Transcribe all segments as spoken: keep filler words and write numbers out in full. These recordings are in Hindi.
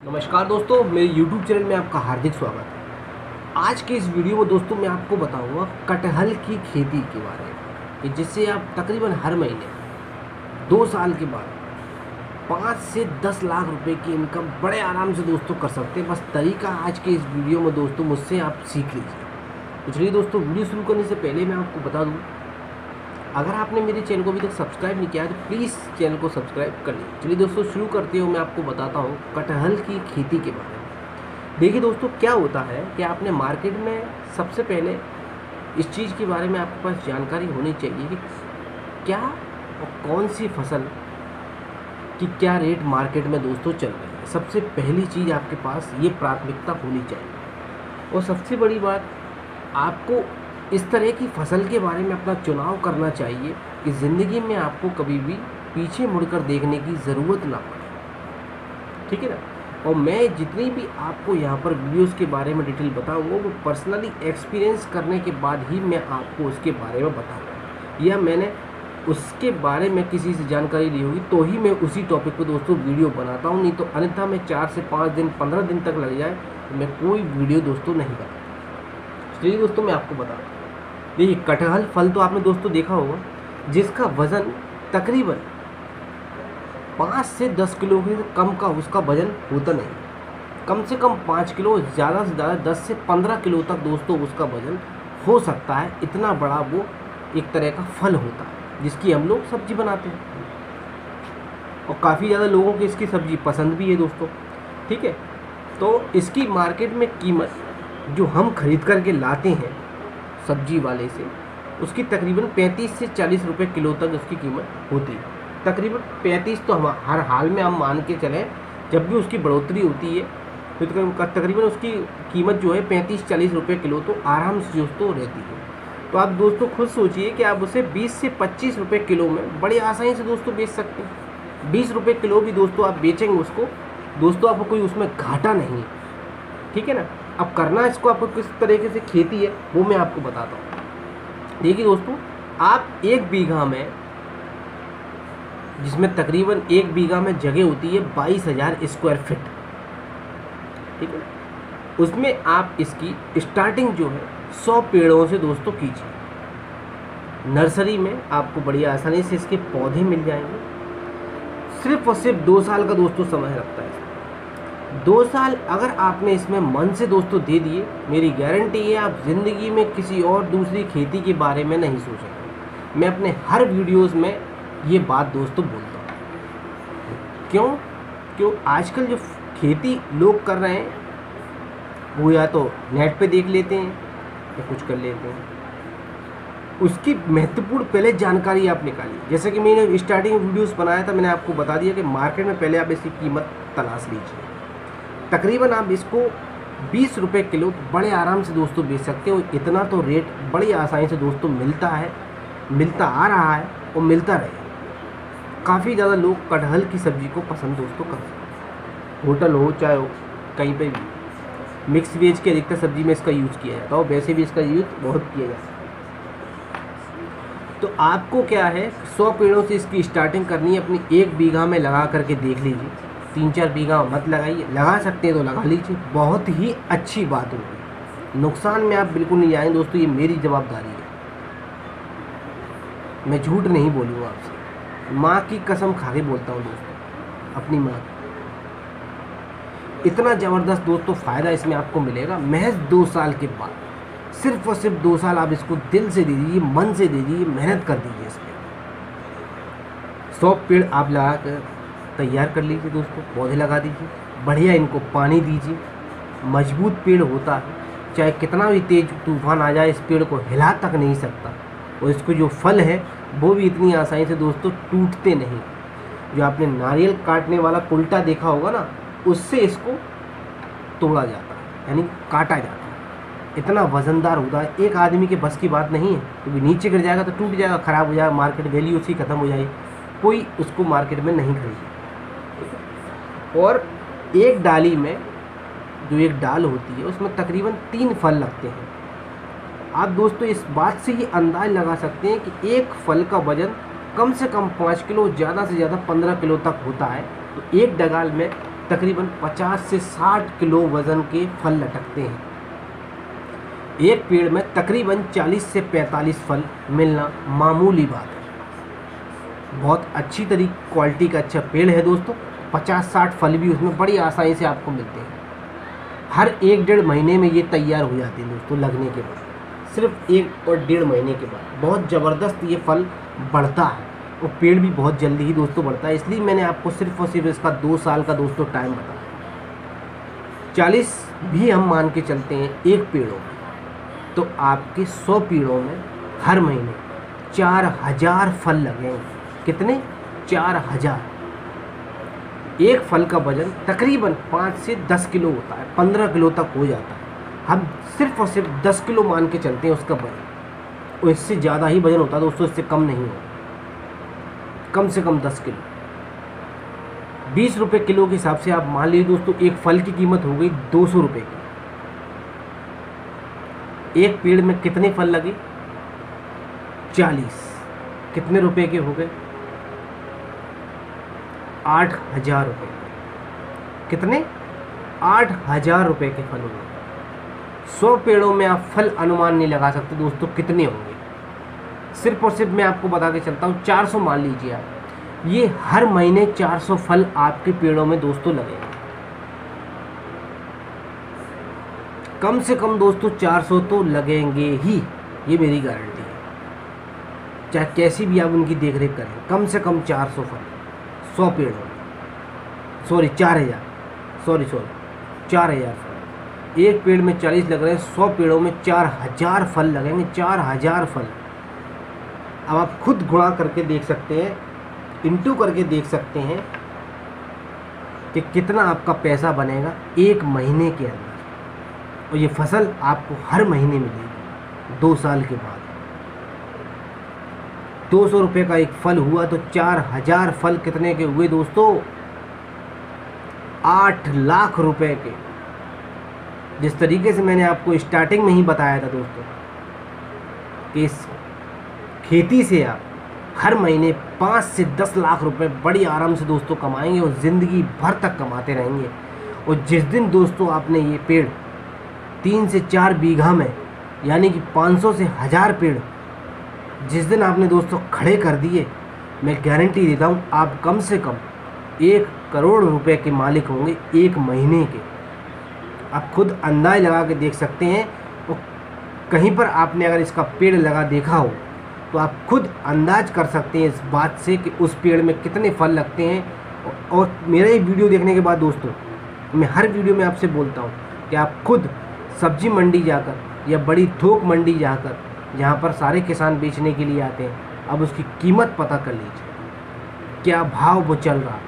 नमस्कार दोस्तों, मेरे YouTube चैनल में आपका हार्दिक स्वागत है। आज के इस वीडियो में दोस्तों मैं आपको बताऊंगा कटहल की खेती के बारे में कि जिससे आप तकरीबन हर महीने दो साल के बाद पाँच से दस लाख रुपए की इनकम बड़े आराम से दोस्तों कर सकते हैं। बस तरीका आज के इस वीडियो में दोस्तों मुझसे आप सीख लीजिए। तो चलिए दोस्तों, वीडियो शुरू करने से पहले मैं आपको बता दूँ, अगर आपने मेरे चैनल को अभी तक सब्सक्राइब नहीं किया है तो प्लीज़ चैनल को सब्सक्राइब कर लीजिए। चलिए दोस्तों शुरू करते हो, मैं आपको बताता हूँ कटहल की खेती के बारे में। देखिए दोस्तों, क्या होता है कि आपने मार्केट में सबसे पहले इस चीज़ के बारे में आपके पास जानकारी होनी चाहिए कि क्या और कौन सी फसल की क्या रेट मार्केट में दोस्तों चल रही है। सबसे पहली चीज़ आपके पास ये प्राथमिकता होनी चाहिए। और सबसे बड़ी बात, आपको इस तरह की फसल के बारे में अपना चुनाव करना चाहिए कि ज़िंदगी में आपको कभी भी पीछे मुड़कर देखने की ज़रूरत ना पड़े, ठीक है ना। और मैं जितनी भी आपको यहाँ पर वीडियोस के बारे में डिटेल बताऊँगा वो पर्सनली एक्सपीरियंस करने के बाद ही मैं आपको उसके बारे में बताऊँगा, या मैंने उसके बारे में किसी से जानकारी ली होगी तो ही मैं उसी टॉपिक पर दोस्तों वीडियो बनाता हूँ। नहीं तो अन्यथा मैं चार से पाँच दिन पंद्रह दिन तक लग जाए तो मैं कोई वीडियो दोस्तों नहीं बनाता। चलिए दोस्तों मैं आपको बताता हूँ। देखिए, कटहल फल तो आपने दोस्तों देखा होगा जिसका वज़न तकरीबन पाँच से दस किलो के कम का उसका वज़न होता नहीं। कम से कम पाँच किलो, ज़्यादा से ज़्यादा दस से पंद्रह किलो तक दोस्तों उसका वज़न हो सकता है। इतना बड़ा वो एक तरह का फल होता है जिसकी हम लोग सब्ज़ी बनाते हैं और काफ़ी ज़्यादा लोगों को इसकी सब्ज़ी पसंद भी है दोस्तों, ठीक है। तो इसकी मार्केट में कीमत जो हम खरीद करके लाते हैं सब्जी वाले से, उसकी तकरीबन पैंतीस से चालीस रुपए किलो तक उसकी कीमत होती है। तकरीबन पैंतीस तो हम हर हाल में हम मान के चलें, जब भी उसकी बढ़ोतरी होती है तो तकरीबन उसकी कीमत जो है पैंतीस चालीस रुपए किलो तो आराम से दोस्तों रहती है। तो आप दोस्तों खुद सोचिए कि आप उसे बीस से पच्चीस रुपये किलो में बड़ी आसानी से दोस्तों बेच सकते हैं। बीस रुपये किलो भी दोस्तों आप बेचेंगे उसको दोस्तों, आपको कोई उसमें घाटा नहीं है, ठीक है ना। अब करना इसको आपको किस तरीके से खेती है वो मैं आपको बताता हूँ। देखिए दोस्तों, आप एक बीघा में, जिसमें तकरीबन एक बीघा में जगह होती है बाईस हज़ार स्क्वायर फिट, ठीक है, उसमें आप इसकी स्टार्टिंग जो है सौ पेड़ों से दोस्तों कीजिए। नर्सरी में आपको बड़ी आसानी से इसके पौधे मिल जाएंगे। सिर्फ और सिर्फ दो साल का दोस्तों समय लगता है। दो साल अगर आपने इसमें मन से दोस्तों दे दिए, मेरी गारंटी है आप ज़िंदगी में किसी और दूसरी खेती के बारे में नहीं सोचेंगे। मैं अपने हर वीडियोस में ये बात दोस्तों बोलता हूँ। क्यों क्यों आजकल जो खेती लोग कर रहे हैं वो या तो नेट पे देख लेते हैं या कुछ कर लेते हैं। उसकी महत्वपूर्ण पहले जानकारी आप निकालिए। जैसे कि मैंने स्टार्टिंग वीडियोस बनाया था, मैंने आपको बता दिया कि मार्केट में पहले आप इसकी कीमत तलाश लीजिए। तकरीबन आप इसको बीस रुपए किलो बड़े आराम से दोस्तों बेच सकते हो। इतना तो रेट बड़ी आसानी से दोस्तों मिलता है, मिलता आ रहा है और मिलता रहेगा। काफ़ी ज़्यादा लोग कटहल की सब्ज़ी को पसंद दोस्तों करते हैं। होटल हो चाहे हो, कहीं पे भी मिक्स वेज के अधिकतर सब्ज़ी में इसका यूज़ किया जाता है और वैसे भी इसका यूज़ बहुत किया जाता है। तो आपको क्या है, सौ पेड़ों से इसकी स्टार्टिंग करनी है। अपनी एक बीघा में लगा करके देख लीजिए। तीन चार बीघा मत लगाइए, लगा सकते हैं तो लगा लीजिए, बहुत ही अच्छी बात होगी। नुकसान में आप बिल्कुल नहीं जाएंगे दोस्तों, ये मेरी जवाबदारी है, मैं झूठ नहीं बोलूँगा आपसे, माँ की कसम खा के बोलता हूँ दोस्तों, अपनी माँ की। इतना ज़बरदस्त दोस्तों फ़ायदा इसमें आपको मिलेगा महज दो साल के बाद। सिर्फ और सिर्फ दो साल आप इसको दिल से दे दीजिए, मन से दे दीजिए, मेहनत कर दीजिए। इसमें सौ पेड़ आप लगा कर तैयार कर लीजिए दोस्तों, पौधे लगा दीजिए, बढ़िया इनको पानी दीजिए। मजबूत पेड़ होता है, चाहे कितना भी तेज तूफान आ जाए इस पेड़ को हिला तक नहीं सकता। और इसको जो फल है वो भी इतनी आसानी से दोस्तों टूटते नहीं। जो आपने नारियल काटने वाला कुल्टा देखा होगा ना, उससे इसको तोड़ा जाता है, यानी काटा जाता है। इतना वज़नदार होता है, एक आदमी के बस की बात नहीं है। क्योंकि तो नीचे गिर जाएगा तो टूट जाएगा, ख़राब हो जाएगा, मार्केट वैल्यू उसकी ख़त्म हो जाएगी, कोई उसको मार्केट में नहीं खरीदेगा। और एक डाली में, जो एक डाल होती है उसमें तकरीबन तीन फल लगते हैं। आप दोस्तों इस बात से ये अंदाज़ लगा सकते हैं कि एक फल का वज़न कम से कम पाँच किलो, ज़्यादा से ज़्यादा पंद्रह किलो तक होता है। तो एक डगाल में तकरीबन पचास से साठ किलो वज़न के फल लटकते हैं। एक पेड़ में तकरीबन चालीस से पैंतालीस फल मिलना मामूली बात है। बहुत अच्छी तरीके क्वालिटी का अच्छा पेड़ है दोस्तों। पचास साठ फल भी उसमें बड़ी आसानी से आपको मिलते हैं। हर एक डेढ़ महीने में ये तैयार हो जाते हैं दोस्तों लगने के बाद, सिर्फ एक और डेढ़ महीने के बाद बहुत ज़बरदस्त ये फल बढ़ता है और पेड़ भी बहुत जल्दी ही दोस्तों बढ़ता है। इसलिए मैंने आपको सिर्फ और सिर्फ इसका दो साल का दोस्तों टाइम बताया। चालीस भी हम मान के चलते हैं एक पेड़ों में, तो आपके सौ पेड़ों में हर महीने चार हजार फल लगेंगे। कितने? चार हजार। एक फल का वजन तकरीबन पाँच से दस किलो होता है, पंद्रह किलो तक हो जाता है। हम सिर्फ और सिर्फ दस किलो मान के चलते हैं उसका वजन, और इससे ज़्यादा ही वजन होता है दोस्तों, इससे कम नहीं होता। कम से कम दस किलो। बीस रुपये किलो के हिसाब से आप मान लीजिए दोस्तों, एक फल की कीमत हो गई दो सौ रुपये की। एक पेड़ में कितने फल लगे? चालीस। कितने रुपए के हो गए? आठ हजार रुपये। कितने? आठ हजार रुपये के फल होंगे। सौ पेड़ों में आप फल अनुमान नहीं लगा सकते दोस्तों कितने होंगे। सिर्फ और सिर्फ मैं आपको बता के चलता हूँ, चार सौ मान लीजिए आप, ये हर महीने चार सौ फल आपके पेड़ों में दोस्तों लगेंगे। कम से कम दोस्तों चार सौ तो लगेंगे ही, ये मेरी गारंटी है। चाहे कैसी भी आप उनकी देख रेख करें, कम से कम चार सौ फल सौ पेड़ों में, सॉरी चार हज़ार सॉरी सॉरी चार हज़ार फल। एक पेड़ में चालीस लग रहे हैं, सौ पेड़ों में चार हज़ार फल लगेंगे। चार हज़ार फल। अब आप खुद गुणा करके देख सकते हैं, इंटू करके देख सकते हैं कि कितना आपका पैसा बनेगा एक महीने के अंदर। और ये फसल आपको हर महीने मिलेगी दो साल के बाद। दो सौ रुपये का एक फल हुआ तो चार हजार फल कितने के हुए दोस्तों? आठ लाख रुपए के। जिस तरीके से मैंने आपको स्टार्टिंग में ही बताया था दोस्तों कि इस खेती से आप हर महीने पाँच से दस लाख रुपए बड़ी आराम से दोस्तों कमाएंगे और ज़िंदगी भर तक कमाते रहेंगे। और जिस दिन दोस्तों आपने ये पेड़ तीन से चार बीघा में, यानी कि पाँच सौ से हज़ार पेड़ जिस दिन आपने दोस्तों खड़े कर दिए, मैं गारंटी देता हूँ आप कम से कम एक करोड़ रुपए के मालिक होंगे एक महीने के। आप खुद अंदाज लगा के देख सकते हैं। और कहीं पर आपने अगर इसका पेड़ लगा देखा हो तो आप खुद अंदाज कर सकते हैं इस बात से कि उस पेड़ में कितने फल लगते हैं। और मेरा ये वीडियो देखने के बाद दोस्तों, मैं हर वीडियो में आपसे बोलता हूँ कि आप खुद सब्जी मंडी जाकर या बड़ी थोक मंडी जाकर, जहाँ पर सारे किसान बेचने के लिए आते हैं, अब उसकी कीमत पता कर लीजिए, क्या भाव वो चल रहा है।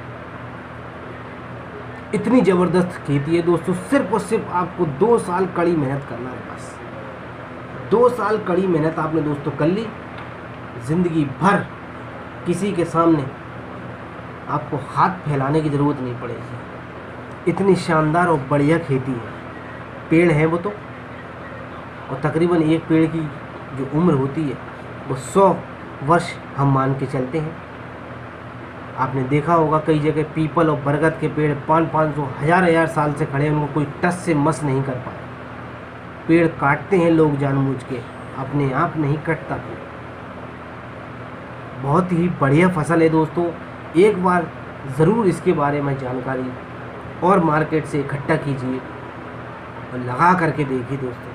इतनी ज़बरदस्त खेती है दोस्तों। सिर्फ और सिर्फ आपको दो साल कड़ी मेहनत करना है। बस दो साल कड़ी मेहनत आपने दोस्तों कर ली, ज़िंदगी भर किसी के सामने आपको हाथ फैलाने की ज़रूरत नहीं पड़ेगी। इतनी शानदार और बढ़िया खेती है। पेड़ है वो तो, और तकरीबन एक पेड़ की जो उम्र होती है वो सौ वर्ष हम मान के चलते हैं। आपने देखा होगा कई जगह पीपल और बरगद के पेड़ पाँच पाँच सौ हज़ार हज़ार साल से खड़े हैं, उनको कोई टस से मस नहीं कर पाए। पेड़ काटते हैं लोग जानबूझ के, अपने आप नहीं कटता पेड़। बहुत ही बढ़िया फसल है दोस्तों। एक बार ज़रूर इसके बारे में जानकारी और मार्केट से इकट्ठा कीजिए और लगा करके देखिए दोस्तों,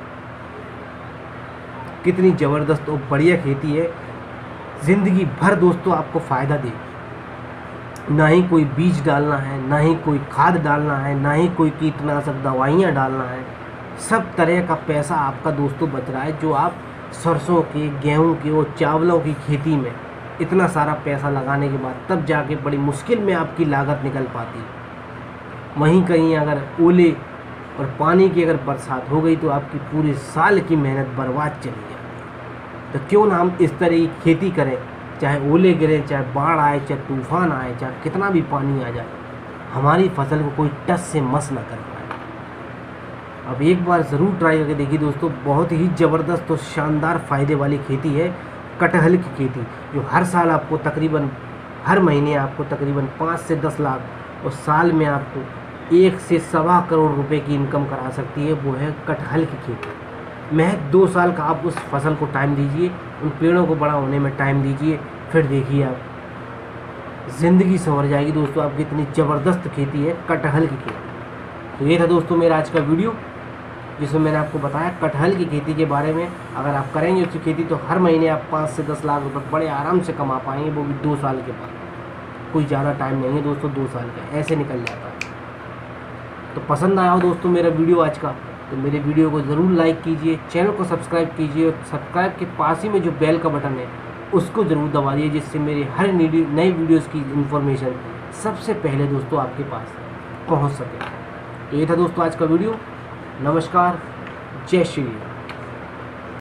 कितनी ज़बरदस्त और बढ़िया खेती है। ज़िंदगी भर दोस्तों आपको फ़ायदा देगी। ना ही कोई बीज डालना है, ना ही कोई खाद डालना है, ना ही कोई कीटनाशक दवाइयाँ डालना है। सब तरह का पैसा आपका दोस्तों बच रहा है, जो आप सरसों के, गेहूं के और चावलों की खेती में इतना सारा पैसा लगाने के बाद तब जाके बड़ी मुश्किल में आपकी लागत निकल पाती है। वहीं कहीं अगर ओले और पानी की अगर बरसात हो गई तो आपकी पूरे साल की मेहनत बर्बाद चली जाती है। तो क्यों ना हम इस तरह की खेती करें, चाहे ओले गिरे, चाहे बाढ़ आए, चाहे तूफान आए, चाहे कितना भी पानी आ जाए, हमारी फसल को कोई टस से मस ना कर पाए। अब एक बार ज़रूर ट्राई करके देखिए दोस्तों, बहुत ही ज़बरदस्त और शानदार फ़ायदे वाली खेती है कटहल की खेती, जो हर साल आपको तकरीबन हर महीने आपको तकरीबन पाँच से दस लाख और साल में आपको एक से सवा करोड़ रुपए की इनकम करा सकती है, वो है कटहल की खेती। महज दो साल का आप उस फसल को टाइम दीजिए, उन पेड़ों को बड़ा होने में टाइम दीजिए, फिर देखिए आप ज़िंदगी संवर जाएगी दोस्तों आपकी। इतनी ज़बरदस्त खेती है कटहल की खेती। तो ये था दोस्तों मेरा आज का वीडियो, जिसमें मैंने आपको बताया कटहल की खेती के बारे में। अगर आप करेंगे उसकी खेती तो हर महीने आप पाँच से दस लाख रुपए बड़े आराम से कमा पाएंगे, वो भी दो साल के बाद। कोई ज़्यादा टाइम नहीं है दोस्तों, दो साल का ऐसे निकल जाता है। तो पसंद आया हो दोस्तों मेरा वीडियो आज का, तो मेरे वीडियो को ज़रूर लाइक कीजिए, चैनल को सब्सक्राइब कीजिए और सब्सक्राइब के पास ही में जो बेल का बटन है उसको ज़रूर दबा दीजिए, जिससे मेरे हर नई वीडियोज़ की इन्फॉर्मेशन सबसे पहले दोस्तों आपके पास पहुँच सके। तो ये था दोस्तों आज का वीडियो। नमस्कार, जय श्री राम।